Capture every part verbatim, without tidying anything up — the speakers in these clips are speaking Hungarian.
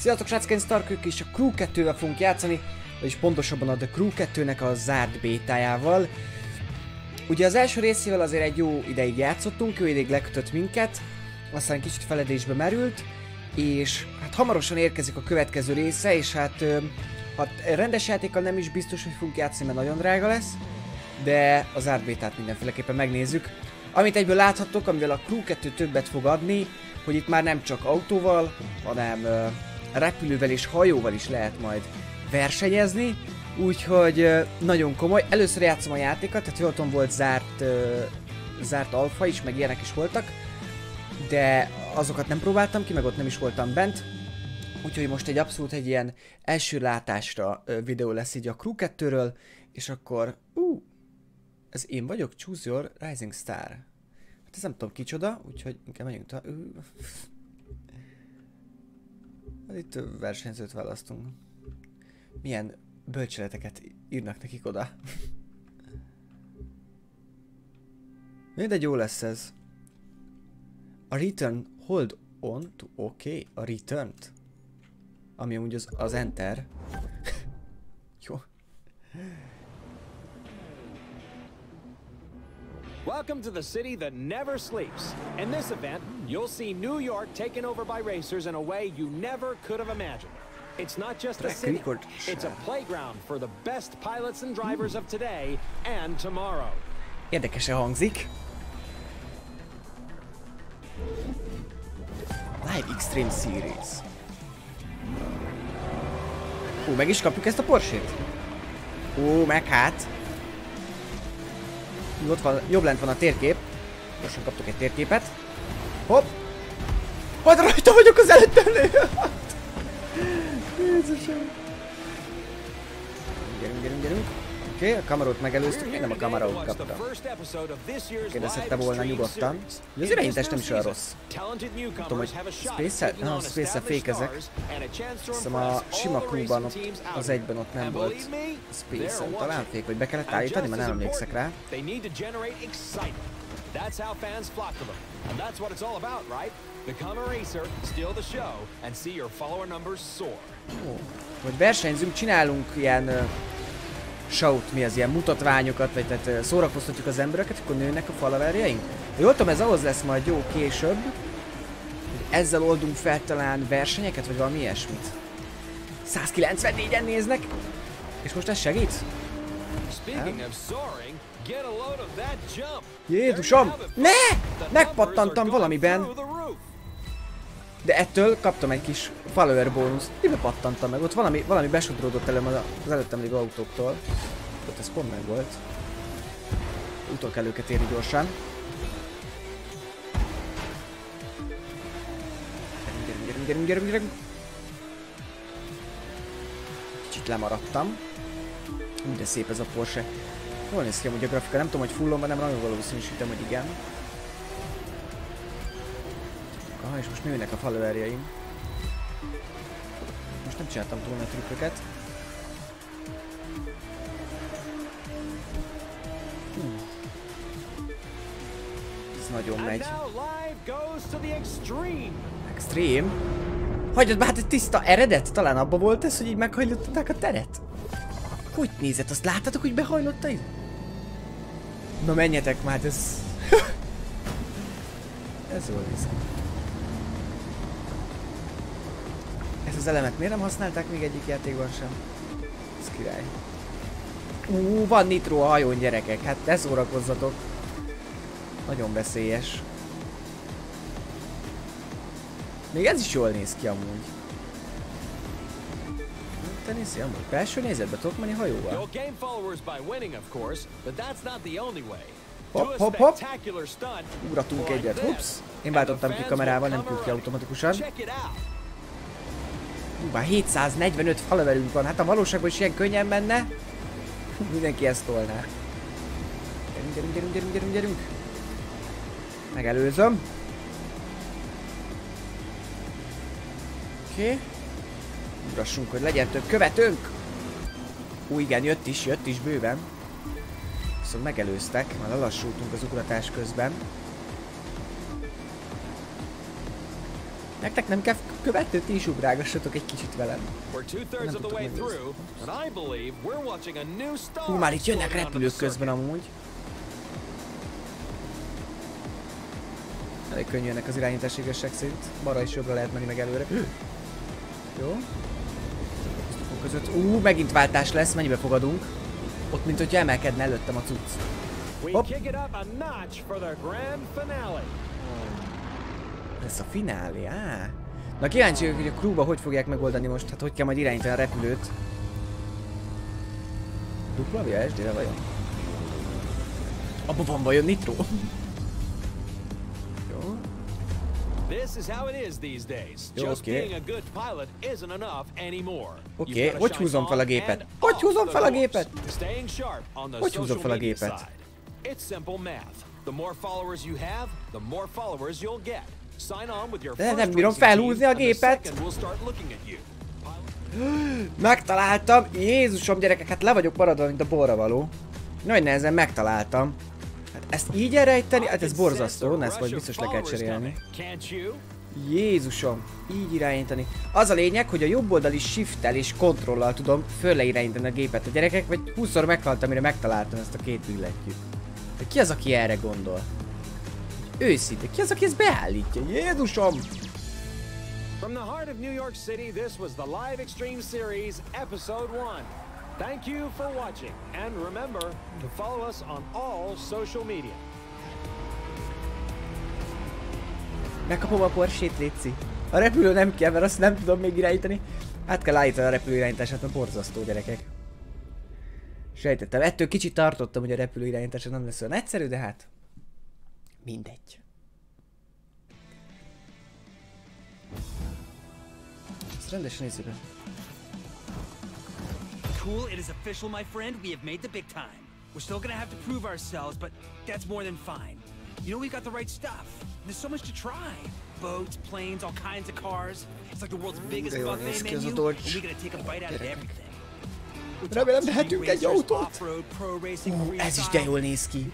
Sziasztok srácok, Starkök, és a Crew kettővel fogunk játszani, vagyis pontosabban a The Crew kettőnek a zárt bétájával. Ugye az első részével azért egy jó ideig játszottunk, jó ideig lekötött minket, aztán kicsit feledésbe merült, és hát hamarosan érkezik a következő része, és hát ha rendes játékkal nem is biztos, hogy fogunk játszani, mert nagyon drága lesz, de a zárt bétát mindenféleképpen megnézzük. Amit egyből láthattok, amivel a Crew kettő többet fog adni, hogy itt már nem csak autóval, hanem uh, repülővel és hajóval is lehet majd versenyezni, úgyhogy uh, nagyon komoly. Először játszom a játékat, tehát jól tudom, volt zárt, uh, zárt alfa is, meg ilyenek is voltak, de azokat nem próbáltam ki, meg ott nem is voltam bent, úgyhogy most egy abszolút egy ilyen első látásra uh, videó lesz így a Crew kettőről, és akkor, uh, ez én vagyok, Choose Your Rising Star. Hát ez nem tudom kicsoda, úgyhogy inkább menjünk ta... Hát itt versenyzőt választunk. Milyen bölcseleteket írnak nekik oda. Mindegy, jó lesz ez. A return, hold on to OK, a return-t. Ami úgy az, az enter. Jó. Welcome to the city that never sleeps. In this event, you'll see New York taken over by racers in a way you never could have imagined. It's not just a city, it's a playground for the best pilots and drivers of today and tomorrow. Érdekesen hangzik. Live Extreme Series. Ó, meg is kapjuk ezt a Porsét. Ó, meg hát. Ott van, jobb lent van a térkép. Gyorsan kaptuk egy térképet. Hopp! Majd rajta vagyok az előttem lévő! Jézusom! Gyerünk, gyerünk, gyerünk. Oké, okay, a Camarót megelőztük, én nem a Camarót kaptam. Kérdezhette volna nyugodtan. Ugye az irányítás nem is olyan rossz. Nem tudom, hogy Space-el? Nem, Space-el fékezek. Hiszem a sima Crew-ban az egyben ott nem volt Space-el. Talán fék, vagy be kellett állítani, mert nem emlékszek rá. Ó, hogy versenyzünk, csinálunk ilyen show-t, mi az ilyen mutatványokat, vagy tehát szórakoztatjuk az embereket, akkor nőnek a followerjeink. Jól tudom, ez ahhoz lesz majd jó később, hogy ezzel oldunk fel talán versenyeket, vagy valami ilyesmit. százkilencvennégyen néznek, és most ez segít? Jézusom! Ne! Megpattantam valamiben! De ettől kaptam egy kis follower bónuszt. Mibe pattantam meg? Ott valami, valami besodródott elő az előttem lévő autóktól. Ott ez pont meg volt. Utol kell őket érni gyorsan. Gyerünk, gyerünk, gyerünk, gyerünk, gyerünk. Kicsit lemaradtam. Minden szép ez a Porsche. Jól néz ki amúgy a grafika. Nem tudom, hogy fullon van, nem nagyon valószínűsítem, hogy igen. Aha, és most nőnek a followerjeim. Most nem csináltam túl nagy trükköket. Hú. Ez nagyon megy. Extreme? Hagyjad már, hát egy tiszta eredet? Talán abba volt ez, hogy így meghajlották a teret? Hogy nézett? Azt láttatok, hogy behajlotta itt? Na menjetek már, ez... ez jól néz ki. Ezt az elemet miért nem használták még egyik játékban sem? Ez király. Ú, van nitro a hajón, gyerekek, hát ne szórakozzatok. Nagyon veszélyes. Még ez is jól néz ki amúgy. Te nézzi amúgy. Belső nézetbe tudok menni hajóval. Hopp, hopp, hopp. Ugratunk egyet, hups. Én váltottam ki kamerával, nem küld ki automatikusan. Hú, már hétszáznegyvenöt followerünk van, hát a valóságban is ilyen könnyen menne. Mindenki ezt tolná. Gyerünk, gyerünk, gyerünk, gyerünk, gyerünk, gyerünk. Megelőzöm. Oké. Okay. Ugrassunk, hogy legyen több követőnk. Ú, igen, jött is, jött is bőven. Viszont megelőztek, már lelassultunk az ugratás közben. Nektek nem kell követni, ti is ugrálgassatok egy kicsit velem. Nem tudtok megnézni. Hú, már itt jönnek repülők közben amúgy. Elég könnyű ennek az irányítás igazság szerint. Balra és jobbra lehet menni meg előre. Jó. Között. Ú, megint váltás lesz, mennyibe fogadunk? Ott, mint hogyha emelkedne előttem a cucc. Hopp. Ez a finálé, á. Na kíváncsi vagyok, hogy a crewba hogy fogják megoldani most, hát hogy kell majd irányítani a repülőt. Dupla V S D-re vajon? Abba van vajon nitro? Jó. Jó, oké. Oké, hogy húzom fel a gépet? Hogy húzom fel a gépet? Hogy húzom fel a gépet? De nem bírom felhúzni a gépet. Megtaláltam! Jézusom gyerekek, hát le vagyok maradva, mint a borravaló. Nagy nehezen megtaláltam. Hát ezt így elrejteni? Hát ez borzasztó, ezt majd biztos le kell cserélni. Jézusom, így irányítani. Az a lényeg, hogy a jobb oldali shift-tel és kontrollal tudom fölle irányítani a gépet a gyerekek, vagy húszszor meghaltam, mire megtaláltam ezt a két billentyűt. De ki az, aki erre gondol? Őszinte, ki az, aki ezt beállítja? Jézusom! From the heart of New York City, this was the Live Extreme Series, Episode one. Thank you for watching, and remember to follow us on all social media. Megkapom a Porsét, létszi. A repülő nem kell, mert azt nem tudom még irányítani. Hát kell állítani a repülő irányítását, mert borzasztó gyerekek. Sejtettem, ettől kicsit tartottam, hogy a repülő irányítása nem lesz olyan egyszerű, de hát... mindegy. Ezt rendesen nézzük be. Cool, it is official, my friend. We have made the big time. We're still gonna have to prove ourselves, but that's more than fine. You know, we've got the right stuff. There's so much to try. Boats, planes, all kinds of cars. It's like the world's biggest buffet menu, and we're gonna take a bite out of everything. Remélem vehetünk egy autót. Ú, ez is de jól néz ki.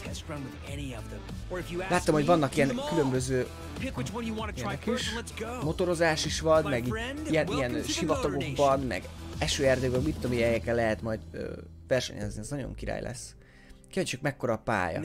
Láttam, hogy vannak ilyen különböző ilyenek is. Motorozás is van, meg ilyen, ilyen sivatagokban, meg esőerdőkben, mit tudom, ilyen helyeken lehet majd ö, versenyezni, ez nagyon király lesz. Kíváncsiak, mekkora a pálya.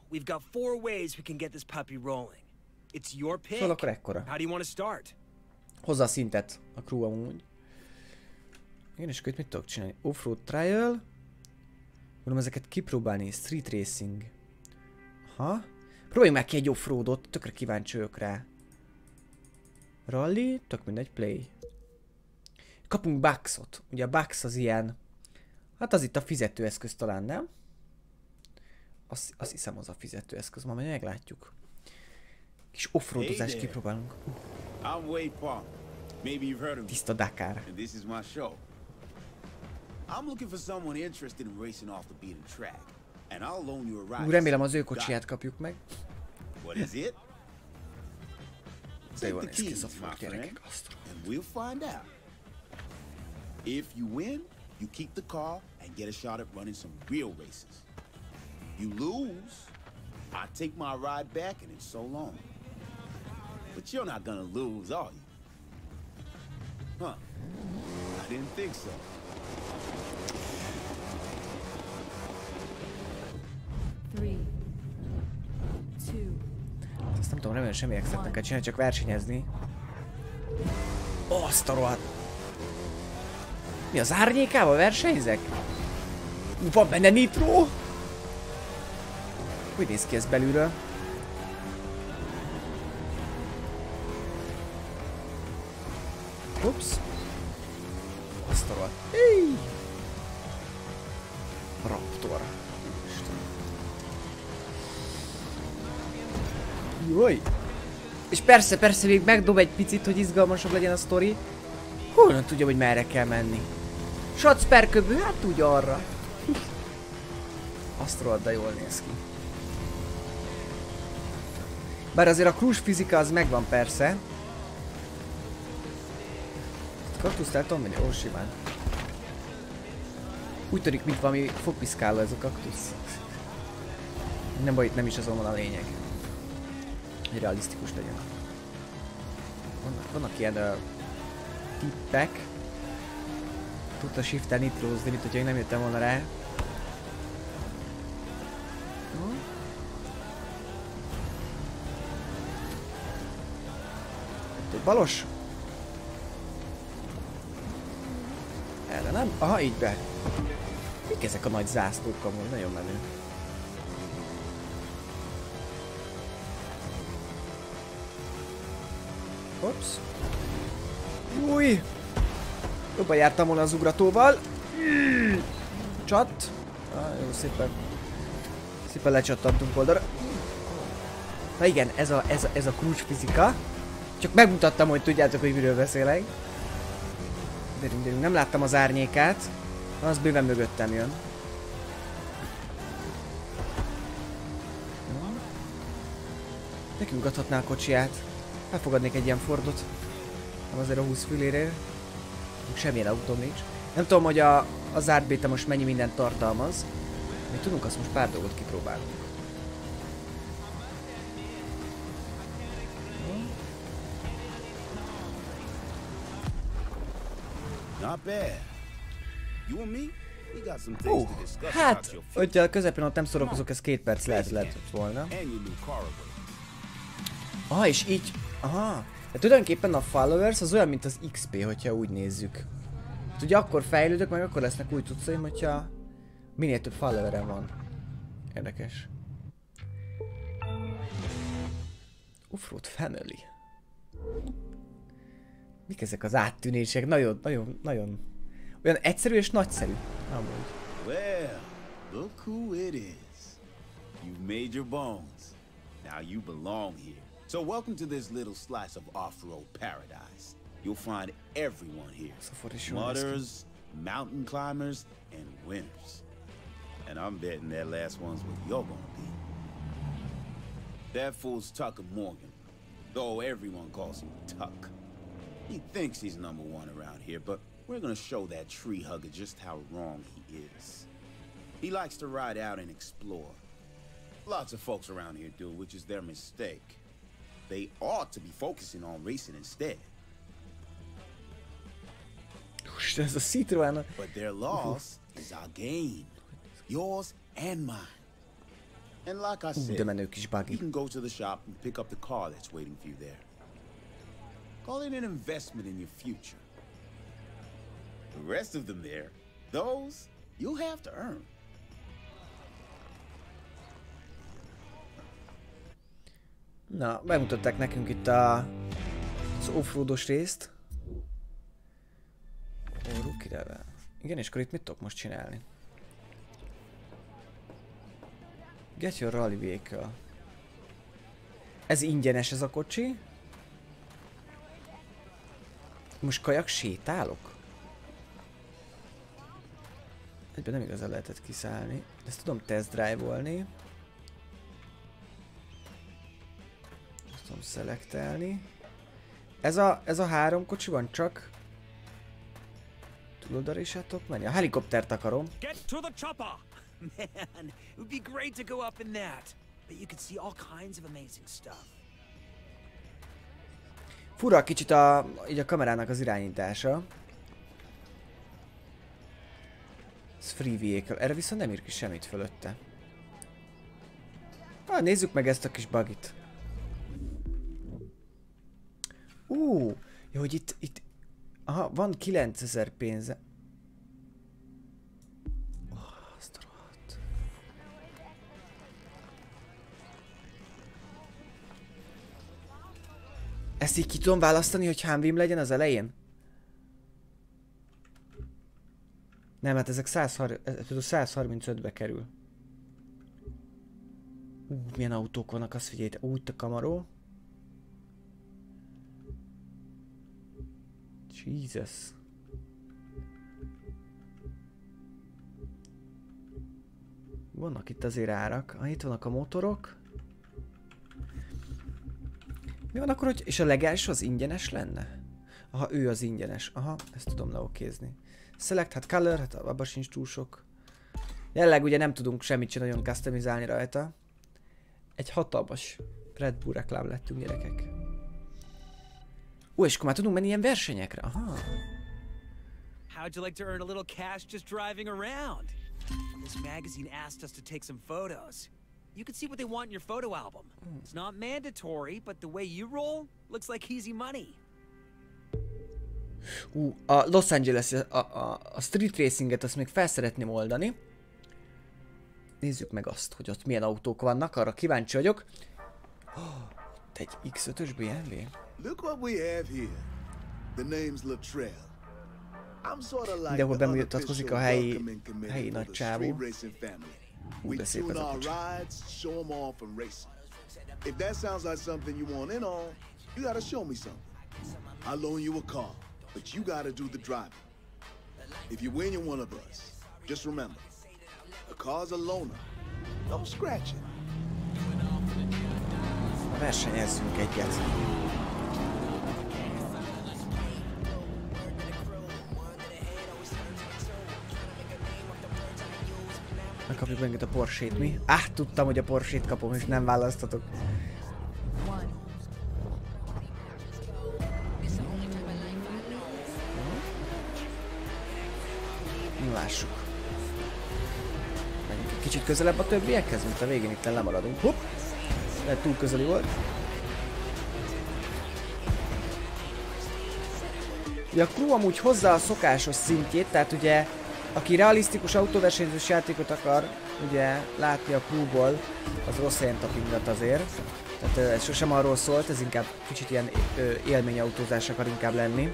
Szóval akkor ekkora. Hozzá a szintet a crew amúgy. Igen, és akkor itt mit tudok csinálni? Offroad trial. Mondom, ezeket kipróbálni. Street racing. Ha? Próbáljunk meg ki egy offroadot, tökre kíváncsi vagyok rá. Rally, tök mindegy, play. Kapunk bugsot. Ugye a bugs az ilyen... Hát az itt a fizetőeszköz talán, nem? Azt, azt hiszem az a fizetőeszköz, ma majd meglátjuk. Kis offroadozást kipróbálunk. Tiszta Dakar. I'm looking for someone interested in racing off the beaten track, and I'll loan you a ride. Remélem az ő kocsiját kapjuk meg. What is it? De jó néz ki ez a fog, gyerekek, Astro. And we'll find out. If you win, you keep the car and get a shot at running some real races. You lose, I take my ride back and it's so long. But you're not gonna lose, are you? Huh? I didn't think so. Three, two. Azt nem tudom, remélem semmi extra nem kell csinálni, csak versenyezni. Ó, azt a rohadt! Mi az árnyékával versenyzek? Van benne nitro? Hogy néz ki ez belülről? Ups. Azt a rohadt. Hey. Raptor. Jaj. És persze, persze még megdob egy picit, hogy izgalmasabb legyen a sztori. Honnan tudja, hogy merre kell menni? Shots per köbő, hát úgy arra. Azt rohadt, de jól néz ki. Bár azért a cruise fizika az megvan persze. Kaktuszt el tudom menni? Ó, simán. Úgy törik, mint valami fogpiszkáló ez a kaktusz. Nem baj, itt nem is azon van a lényeg. Hogy realisztikus legyen. Vannak, vannak ilyen uh, tippek. Tudta shiftel nitrózni, mint hogyha én nem jöttem volna rá. Hm? Balos? Erre nem? Aha, így be. Mik ezek a nagy zászlók amúgy? Nagyon menő. Hops. Új! Jobban jártam volna az ugratóval. Csat. Ah, jó, szépen. Szépen lecsattantunk oldalra. Na igen, ez a, ez a, ez a kulcsfizika. Csak megmutattam, hogy tudjátok, hogy miről beszélek. Gyerünk, gyerünk. Nem láttam az árnyékát. Az bőven mögöttem jön. Nekünk adhatná a kocsiját. Elfogadnék egy ilyen Fordot. Nem azért a húsz fülére. Semmilyen autóm nincs. Nem tudom, hogy a, a zárt béta most mennyi mindent tartalmaz. Mi tudunk azt most pár dolgot kipróbálni. Ó, hát, hogyha a közepén ott nem szórakozok, ez két perc lehet, lehetett volna. Aha, és így, aha. De tulajdonképpen a followers az olyan, mint az iksz pé, hogyha úgy nézzük. Hát ugye akkor fejlődök, meg akkor lesznek új cuccaim, hogyha minél több followerem van. Érdekes. Offroad Family. Mik ezek az áttűnések? Nagyon, nagyon, nagyon... Olyan egyszerű és nagyszerű. Amúgy. Well, look who it is. You've made your bones. Now you belong here. So welcome to this little slice of off-road paradise. You'll find everyone here. Mudders, mountain climbers, and winners. And I'm betting that last one's what you're gonna be. That fool's Tucker Morgan, though everyone calls him Tuck. He thinks he's number one around here, but we're gonna show that tree hugger just how wrong he is. He likes to ride out and explore. Lots of folks around here do, which is their mistake. They ought to be focusing on racing instead. Ez a Citroen. But their loss is our gain. Yours and mine. And like I said, you can go to the shop and pick up the car that's waiting for you there. Call it an investment in your future. The rest of them there, those you'll have to earn. Na, bemutatták nekünk itt a, az offroados részt. Ó, rookie level. Igen, és akkor itt mit tudok most csinálni? Get your rally vehicle. Ez ingyenes ez a kocsi. Most kajak sétálok? Egyben nem igazán lehetett kiszállni. De ezt tudom test drive-olni. Ezt tudom szelektelni. Ez a, ez a három kocsi van csak. Tudod, arra is tudok menni? A helikoptert akarom. Get to the chopper! Man, it would be great to go up in that. But you could see all kinds of amazing stuff. Fura kicsit a, így a kamerának az irányítása. Ez free vehicle. Erre viszont nem ír ki semmit fölötte. Ah, nézzük meg ezt a kis bugit. Ú, uh, jó, hogy itt, itt... Aha, van kilencezer pénze. Oh, azt rohadt. Ezt így ki tudom választani, hogy Humvee legyen az elején? Nem, hát ezek száz harmincötbe kerül. Ú, uh, milyen autók vannak, azt figyeljétek. Úgy a Camaro. Jesus. Vannak itt azért árak. Ah, itt vannak a motorok. Mi van akkor, hogy... És a legelső az ingyenes lenne? Aha, ő az ingyenes. Aha, ezt tudom leokézni. Select, hát color, hát abban sincs túl sok. Jelenleg ugye nem tudunk semmit sem nagyon customizálni rajta. Egy hatalmas Red Bull reklám lettünk, gyerekek. Ó, és akkor már tudunk menni ilyen versenyekre. Aha. How'd you like to earn a little cash just driving around? This magazine asked us to take some photos. You can see what they want in your photo album. It's not mandatory, but the way you roll looks like easy money. Ú, a Los Angeles, a, a, a street racinget azt még fel szeretném oldani. Nézzük meg azt, hogy ott milyen autók vannak, arra kíváncsi vagyok. Oh, egy iksz ötös bé em vé. Look what we have here. The name's Latrell. I'm sort of like Mindenhol the bemutatkozik a helyi, helyi nagy csávó. We tune our rides, show them off and race. If that sounds like something you want in on, you gotta show me something. I'll loan you a car, but you gotta do the driving. If you win, you're one of us. Just remember, the car's a loaner. Don't scratch it. Versenyezzünk egyet. Megkapjuk megint a Porsche-t, mi? Áh, tudtam, hogy a Porsche-t kapom, és nem választhatok. Lássuk. Menjünk egy kicsit közelebb a többiekhez, mint a végén itt lemaradunk. Hopp! Lehet túl közeli volt. Ugye a crew amúgy hozza a szokásos szintjét, tehát ugye aki realisztikus autóversenyzős játékot akar ugye látni a crewból, az rossz helyen tapingat azért. Tehát ez sosem arról szólt, ez inkább kicsit ilyen élményautózás akar inkább lenni.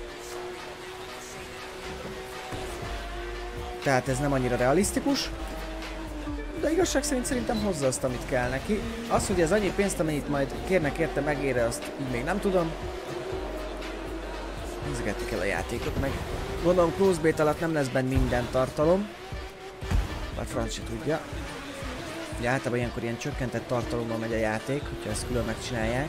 Tehát ez nem annyira realisztikus. De igazság szerint szerintem hozza azt, amit kell neki. Az, hogy ez annyi pénzt, amennyit majd kérnek érte, megére, azt így még nem tudom. Nézegetni kell a játékot, meg gondolom close beta alatt nem lesz benne minden tartalom. Bár franc se tudja. Ugye általában ilyenkor ilyen csökkentett tartalommal megy a játék, hogyha ezt külön megcsinálják.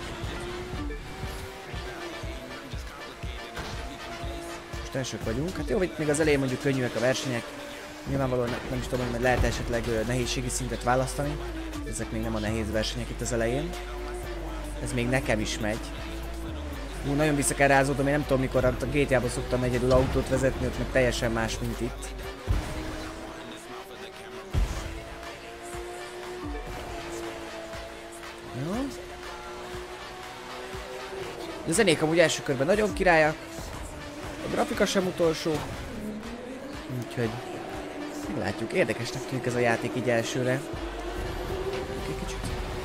Most elsők vagyunk. Hát jó, hogy még az elején mondjuk könnyűek a versenyek. Nyilvánvalóan nem, nem is tudom, hogy lehet esetleg ö, nehézségi szintet választani. Ezek még nem a nehéz versenyek itt az elején. Ez még nekem is megy. Ú, nagyon vissza kell rázódnom, én nem tudom mikor a gé té á-ban szoktam egyedül autót vezetni, ott meg teljesen más, mint itt. Jó. A zenék amúgy első körben nagyon királyak. A grafika sem utolsó. Úgyhogy látjuk, érdekesnek tűnik ez a játék így elsőre. Kicsit.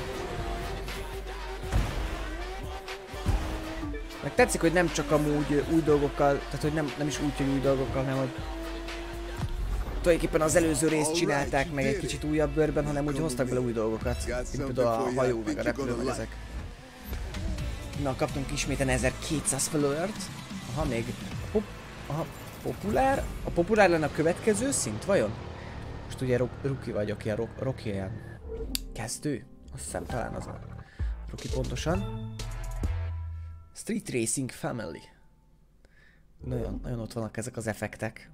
Meg tetszik, hogy nem csak amúgy új dolgokkal, tehát hogy nem, nem is úgy, hogy új dolgokkal, hanem hogy tulajdonképpen az előző részt csinálták meg egy kicsit újabb bőrben, hanem úgy hoztak bele új dolgokat. Mint például a hajó, meg a repülő, meg ezek. Na, kaptunk isméten ezerkétszáz followert. Aha, még a pop... Aha, populár? A populár lenne a következő szint, vajon? Most ugye Ruki vagyok, ilyen ro Rocky ilyen kezdő? Azt hiszem talán az a Rocky pontosan. Street Racing Family. Nagyon, nagyon ott vannak ezek az effektek.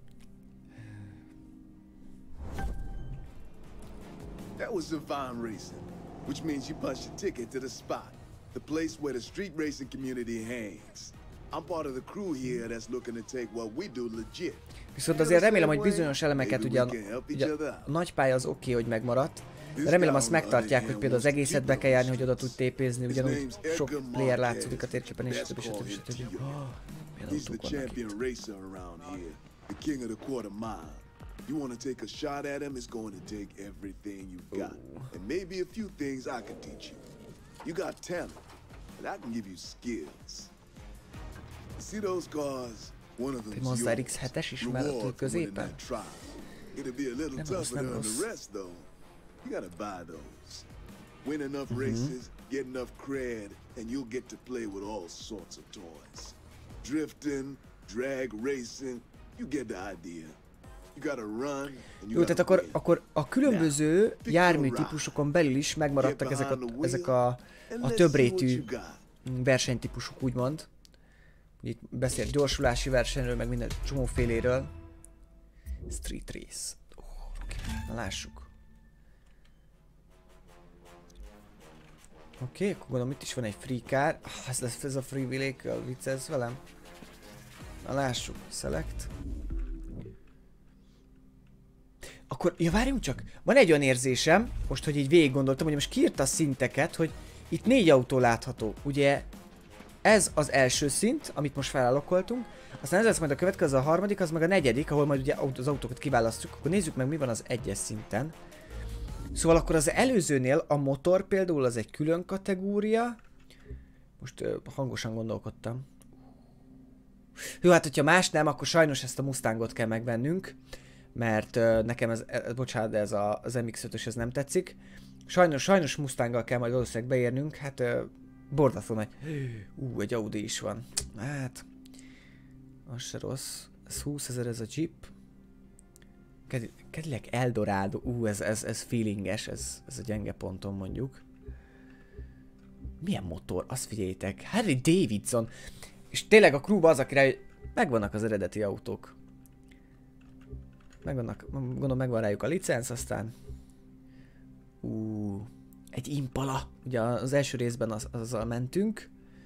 That was Savine Racing, which means you punched a ticket to the spot, the place where the street racing community hangs. I'm part of the crew here that's looking to take what we do legit. Viszont azért remélem, hogy bizonyos elemeket ugye a, ugye a nagy pálya az oké, okay, hogy megmaradt. De remélem azt megtartják, hogy például az egészet be kell járni, hogy oda tud tépézni, ugyanúgy sok player látszódik a térképen és stb. stb. stb. Milyen autók vannak itt. You want to take a shot at him, it's going to take everything you've got. Ooh. And maybe a few things I can teach you. You got talent, and I can give you skills. You see those cars? One of them's Monster iksz hetes ismerető középen? It'll be a little tougher than the rest, though. You gotta buy those. Win enough mm-hmm. races, get enough cred, and you'll get to play with all sorts of toys. Drifting, drag racing, you get the idea. Jó, tehát akkor, akkor a különböző jármű típusokon belül is megmaradtak ezek a, ezek a, a többrétű versenytípusok, úgymond. Itt beszél gyorsulási versenyről, meg minden csomóféléről. Street Race. Oh, okay. Na, lássuk. Oké, okay, akkor gondolom itt is van egy free car. Ah, ez lesz ez a free vehicle, viccelsz velem? Na lássuk, select. Akkor, ja várjunk csak, van egy olyan érzésem, most hogy így végig gondoltam, hogy most kiírta a szinteket, hogy itt négy autó látható. Ugye ez az első szint, amit most felállokoltunk, aztán ez lesz majd a következő, a harmadik, az meg a negyedik, ahol majd ugye az autókat kiválasztjuk. Akkor nézzük meg, mi van az egyes szinten. Szóval akkor az előzőnél a motor például az egy külön kategória. Most uh, hangosan gondolkodtam. Jó, hát hogyha más nem, akkor sajnos ezt a Mustangot kell megvennünk. Mert uh, nekem ez, ez, bocsánat, de ez a, az em iksz ötös ez nem tetszik. Sajnos, sajnos Mustanggal kell majd valószínűleg beérnünk, hát uh, borzasztó nagy. Ú, uh, egy Audi is van. Hát, az se rossz. Ez húszezer ez a Jeep. Cadillac Eldorado, ú, uh, ez, ez, ez feelinges, ez, ez a gyenge ponton mondjuk. Milyen motor? Azt figyeljétek. Harley Davidson. És tényleg a crewba az a király, hogy megvannak az eredeti autók. Megvannak, gondolom megvan rájuk a licenc, aztán... Ú, egy Impala. Ugye az első részben az, azzal mentünk.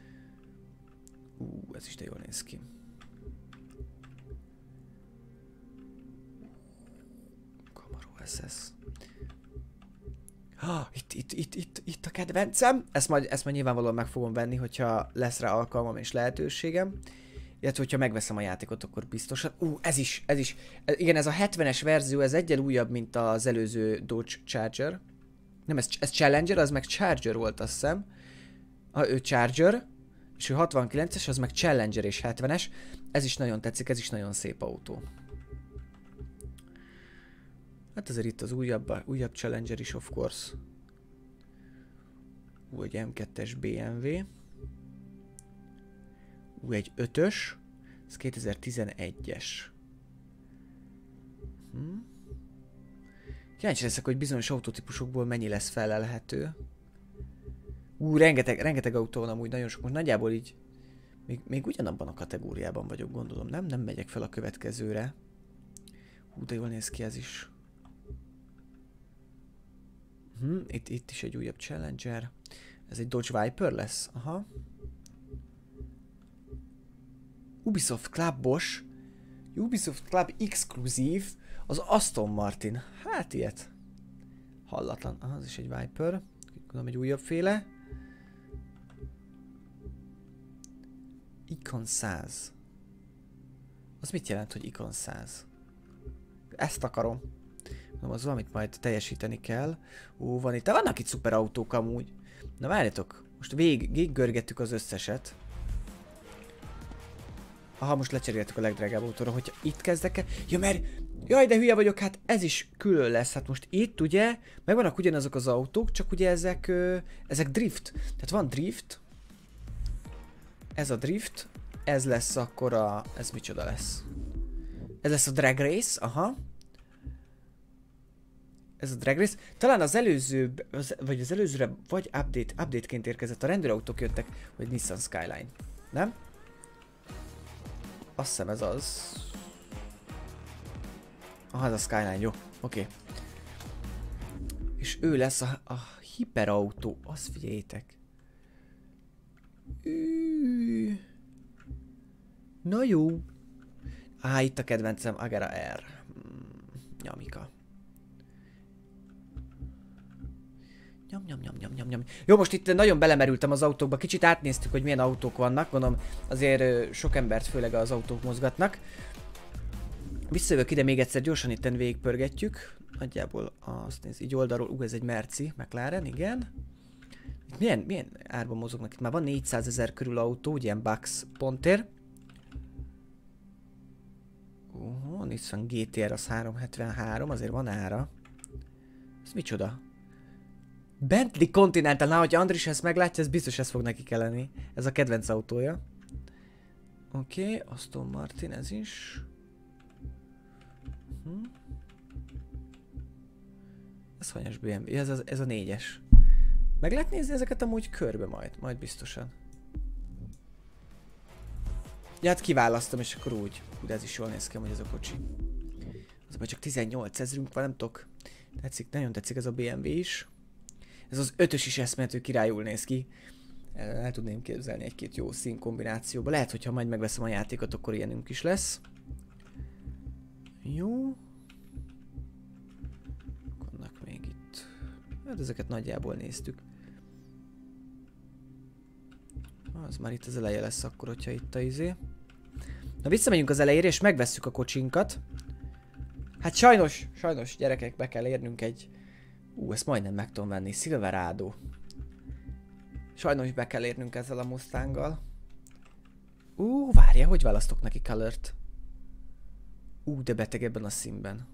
Ú, ez is de jól néz ki. Camaro es es. Ah, itt, itt, itt, itt, itt a kedvencem. Ezt majd, ezt majd nyilvánvalóan meg fogom venni, hogyha lesz rá alkalmam és lehetőségem. Illetve, hogyha megveszem a játékot, akkor biztosan. Ú, uh, ez is, ez is. Ez, igen, ez a hetvenes verzió, ez egyel újabb, mint az előző Dodge Charger. Nem, ez, ez Challenger, az meg Charger volt, azt hiszem. A, ő Charger, és ő hatvankilences, az meg Challenger és hetvenes. Ez is nagyon tetszik, ez is nagyon szép autó. Hát azért itt az újabb, újabb Challenger is, of course. Ú, egy em kettes bé em vé. Ú, egy ötös. Ez kétezer-tizenegyes. Hm. Kíváncsi leszek, hogy bizonyos autótípusokból mennyi lesz felelhető. Ú, rengeteg, rengeteg autó van amúgy, nagyon sok. Most nagyjából így még, még ugyanabban a kategóriában vagyok, gondolom. Nem, nem megyek fel a következőre. Hú, de jól néz ki ez is. Hm, itt, itt is egy újabb Challenger. Ez egy Dodge Viper lesz? Aha. Ubisoft Clubos. Ubisoft Club Exclusive. Az Aston Martin. Hát ilyet. Hallatlan. Aha, az is egy Viper. Gondolom egy újabb féle. Icon száz. Az mit jelent, hogy Icon száz? Ezt akarom. Mondom, az valamit majd teljesíteni kell. Ó, van itt. De vannak itt szuper autók amúgy. Na várjatok. Most végig, végig görgettük az összeset. Aha, most lecseréltük a legdrágább autóra, hogyha itt kezdek el. Ja, mert... Jaj, de hülye vagyok, hát ez is külön lesz. Hát most itt ugye, megvannak ugyanazok az autók, csak ugye ezek, ö, ezek drift. Tehát van drift. Ez a drift. Ez lesz akkor a... Ez micsoda lesz? Ez lesz a drag race, aha. Ez a drag race. Talán az előző, az, vagy az előzőre, vagy update, update-ként érkezett. A rendőrautók jöttek, vagy Nissan Skyline. Nem? Azt hiszem ez az... Aha, ez a Skyline, jó. Oké. Okay. És ő lesz a, a hiperautó. Azt figyeljétek. Ű... Na jó. Á, itt a kedvencem, Agera R. Hmm, nyamika. Nyom, nyom, nyom, nyom, nyom, nyom. Jó, most itt nagyon belemerültem az autókba, kicsit átnéztük, hogy milyen autók vannak, gondolom azért sok embert főleg az autók mozgatnak. Visszajövök ide még egyszer, gyorsan itten végigpörgetjük. Nagyjából azt néz, így oldalról, ú, ez egy Merci, McLaren, igen. Itt milyen, milyen árban mozognak? Itt már van négyszázezer körül autó, ilyen Bucks pontér. Uhó, Nissan gé té er az háromszázhetvenhárom, azért van ára. Ez micsoda? Bentley Continental, na, hogy Andris ezt meglátja, ez biztos ez fog neki kelleni. Ez a kedvenc autója. Oké, okay, Aston Martin, ez is. Hm. Ez hanyas bé em vé? Ez, ez, ez a négyes. Meg lehet nézni ezeket amúgy körbe majd, majd biztosan. Ja, hát kiválasztom, és akkor úgy. De ez is jól néz ki, hogy ez a kocsi. Az csak tizennyolc ezrünk van, nem tudok. Tetszik, nagyon tetszik ez a bé em vé is. Ez az ötös is eszméletű királyul néz ki. El tudném képzelni egy-két jó szín kombinációba. Lehet, hogyha majd megveszem a játékot, akkor ilyenünk is lesz. Jó. Vannak még itt. Hát ezeket nagyjából néztük. Az már itt az eleje lesz akkor, hogyha itt a izé. Na visszamegyünk az elejére és megvesszük a kocsinkat. Hát sajnos, sajnos gyerekek, be kell érnünk egy... Ú, ezt majdnem meg tudom venni. Silverado. Sajnos be kell érnünk ezzel a Mustanggal. Ú, várja, hogy választok neki colort? Ú, de beteg ebben a színben.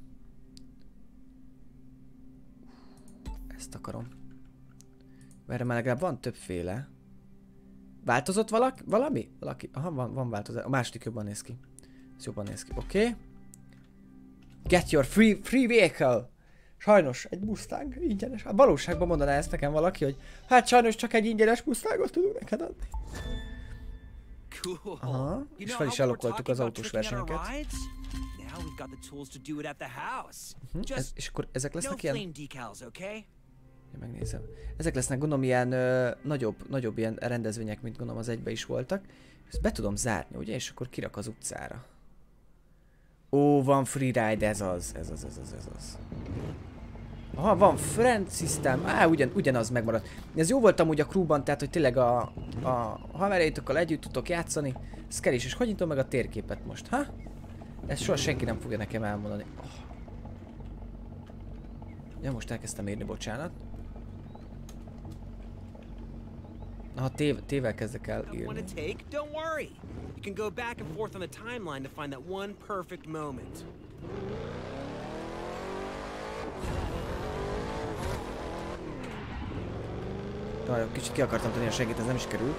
Ezt akarom. Erre már legalább van többféle. Változott valaki? Valami? Valaki? Aha, van, van változás. A második jobban néz ki. Ez jobban néz ki. Oké. Okay. Get your free, free vehicle. Sajnos egy Mustang ingyenes. A valóságban mondaná ezt nekem valaki, hogy hát sajnos csak egy ingyenes Mustangot tudunk neked adni. Aha, és fel is alokoltuk az autós versenyeket. Uh-huh. Ez, és akkor ezek lesznek ilyen... Ja, megnézem. Ezek lesznek gondolom ilyen ö, nagyobb, nagyobb ilyen rendezvények, mint gondolom az egybe is voltak. Ezt be tudom zárni, ugye? És akkor kirak az utcára. Ó, van freeride, ez az, ez az, ez az, ez az. Aha, van friend system, á, ugyan, ugyanaz megmaradt. Ez jó volt amúgy a crewban, tehát hogy tényleg a, a haverjaitokkal együtt tudtok játszani. Ez kell is, és hogy nyitom meg a térképet most, ha? Ezt soha senki nem fogja nekem elmondani. Oh. Ja, most elkezdtem írni, bocsánat. Aha, tév, tével kezdek el írni. Jaj, kicsit ki akartam tenni a segít, ez nem is kerül.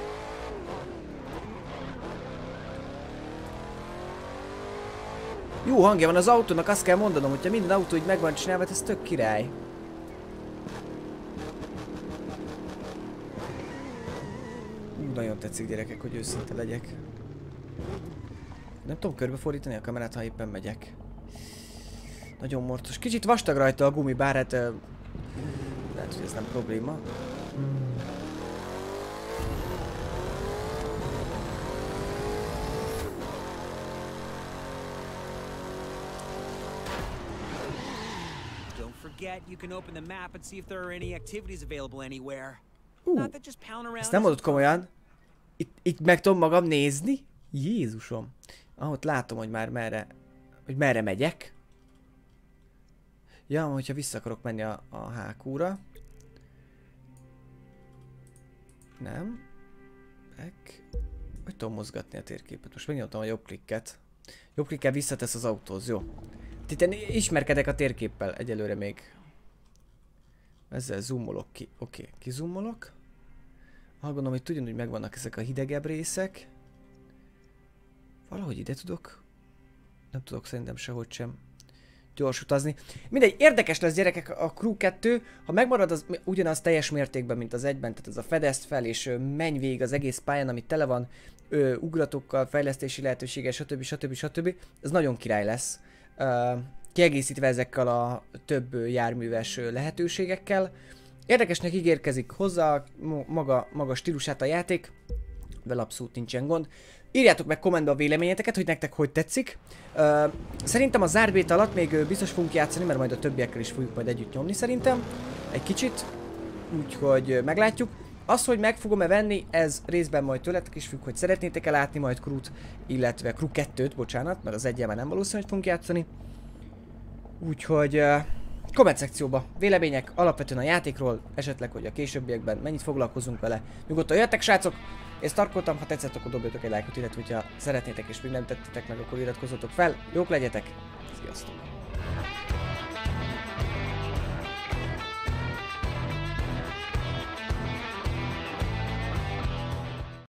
Jó hangja van az autónak, azt kell mondanom, hogyha minden autó így meg van csinálva, ez tök király. Ú, nagyon tetszik gyerekek, hogy őszinte legyek. Nem tudom körbefordítani a kamerát, ha éppen megyek. Nagyon morcos. Kicsit vastag rajta a gumi, bár hát... Uh, lehet, hogy ez nem probléma. Hmm. You can open the map and see if there are any activities available anywhere. Uh, Not that just pound around. Ezt nem mondod komolyan. Itt, itt meg tudom magam nézni? Jézusom. Ahogy látom, hogy már merre, hogy merre megyek. Ja, hogyha vissza akarok menni a, a há kúra. Nem. Back. Hogy tudom mozgatni a térképet? Most megnyomtam a jobb klikket. Jobb klikkel visszatesz az autóz, jó. Itt ismerkedek a térképpel egyelőre még. Ezzel zoomolok ki. Oké, okay, kizoomolok. Ha gondolom, hogy ugyanúgy megvannak ezek a hidegebb részek. Valahogy ide tudok. Nem tudok szerintem sehogy sem gyors utazni. Mindegy, érdekes lesz gyerekek a Crew kettő. Ha megmarad az ugyanaz teljes mértékben, mint az egyben, tehát ez a fedezd fel és ö, menj végig az egész pályán, ami tele van ö, ugratokkal, fejlesztési lehetőséggel, stb. stb. stb. Ez nagyon király lesz. Uh, kiegészítve ezekkel a több járműves lehetőségekkel. Érdekesnek ígérkezik hozzá maga, maga stílusát a játék, vele abszolút nincsen gond. Írjátok meg kommentbe a véleményeteket, hogy nektek hogy tetszik. Uh, szerintem a zárt béta alatt még biztos fogunk játszani, mert majd a többiekkel is fogjuk majd együtt nyomni szerintem. Egy kicsit. Úgyhogy meglátjuk. Az, hogy meg fogom-e venni, ez részben majd tőletek is függ, hogy szeretnétek-e látni majd Crew-t, illetve Crew kettőt, bocsánat, mert az egyen már nem valószínű, hogy fogunk játszani. Úgyhogy uh, komment szekcióba vélemények alapvetően a játékról, esetleg, hogy a későbbiekben mennyit foglalkozunk vele. Nyugodtan jöttek, srácok! Én starkoltam, ha tetszett, akkor dobjatok egy lájkot, illetve hogyha szeretnétek és még nem tettetek meg, akkor iratkozzatok fel. Jók legyetek! Sziasztok!